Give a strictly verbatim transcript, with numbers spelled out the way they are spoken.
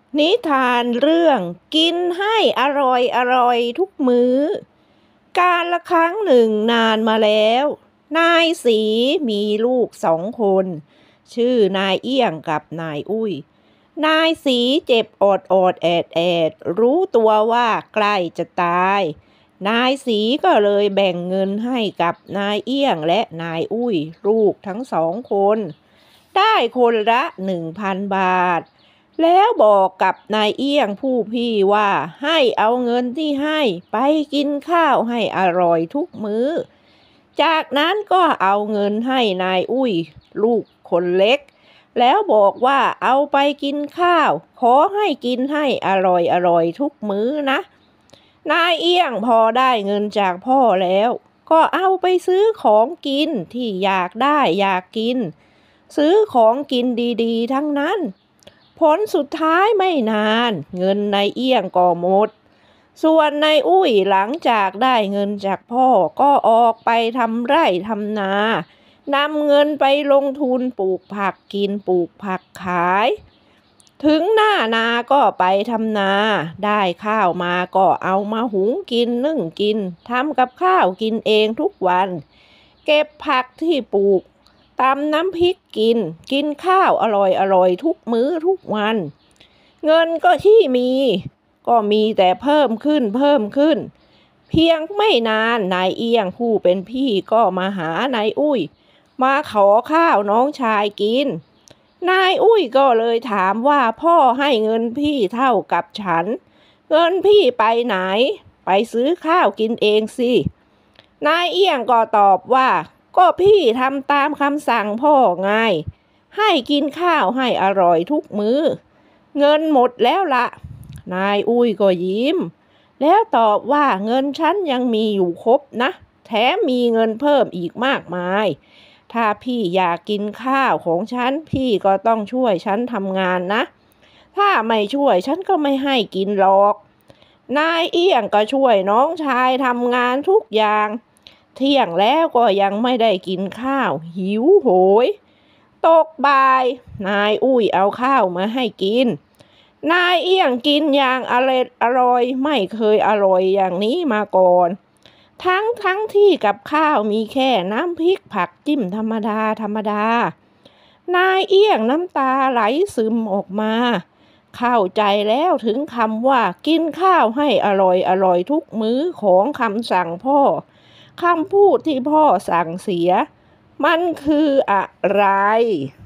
นิทานเรื่องกินให้อร่อยอร่อยทุกมื้อ กาลละครั้งหนึ่งนานมาแล้ว นายสีมีลูกสองคน ชื่อนายเอี้ยงกับนายอุ้ย นายสีเจ็บอดอดแอดแอดรู้ตัวว่าใกล้จะตาย นายสีก็เลยแบ่งเงินให้กับนายเอี้ยงและนายอุ้ยลูกทั้งสองคน ได้คนละหนึ่งพันบาท แล้วบอกกับนายเอี้ยงผู้พี่ว่าให้เอาเงินที่ให้ไปกินข้าวให้อร่อยทุกมื้อ จากนั้นก็เอาเงินให้นายอุ้ยลูกคนเล็ก แล้วบอกว่าเอาไปกินข้าวขอให้กินให้อร่อยอร่อยทุกมื้อนะ นายเอี้ยงพอได้เงินจากพ่อแล้วก็เอาไปซื้อของกินที่อยากได้อยากกิน ซื้อของกินดีๆทั้งนั้นผลสุดท้ายไม่นานเงินนายเอี้ยงก็หมดส่วนนายอุ้ยหลังจากได้เงินจากพ่อก็ออกไปทำไร่ทำนานำเงินไปลงทุนปลูกผักกินปลูกผักขายถึงหน้านาก็ไปทำนาได้ข้าวมาก็เอามาหุงกินนึ่งกินทำกับข้าวกินเองทุกวันเก็บผักที่ปลูกตำน้ำพริกกินกินข้าวอร่อยอร่อยทุกมื้อทุกวันเงินก็ที่มีก็มีแต่เพิ่มขึ้นเพิ่มขึ้นเพียงไม่นานนายเอี้ยงผู้เป็นพี่ก็มาหานายอุ้ยมาขอข้าวน้องชายกินนายอุ้ยก็เลยถามว่าพ่อให้เงินพี่เท่ากับฉันเงินพี่ไปไหนไปซื้อข้าวกินเองสินายเอี้ยงก็ตอบว่าก็พี่ทำตามคำสั่งพ่อไงให้กินข้าวให้อร่อยทุกมื้อเงินหมดแล้วละนายอุ้ยก็ยิ้มแล้วตอบว่าเงินฉันยังมีอยู่ครบนะแถมมีเงินเพิ่มอีกมากมายถ้าพี่อยากกินข้าวของฉันพี่ก็ต้องช่วยฉันทำงานนะถ้าไม่ช่วยฉันก็ไม่ให้กินหรอกนายเอี้ยงก็ช่วยน้องชายทำงานทุกอย่างเที่ยงแล้วก็ยังไม่ได้กินข้าวหิวโหยตกบ่ายนายอุ้ยเอาข้าวมาให้กินนายเอี้ยงกินอย่างอร่อยอร่อยไม่เคยอร่อยอย่างนี้มาก่อนทั้งทั้งที่กับข้าวมีแค่น้ำพริกผักจิ้มธรรมดาธรรมดานายเอี้ยงน้ำตาไหลซึมออกมาเข้าใจแล้วถึงคำว่ากินข้าวให้อร่อยอร่อยทุกมื้อของคำสั่งพ่อคำพูดที่พ่อสั่งเสียมันคืออะไร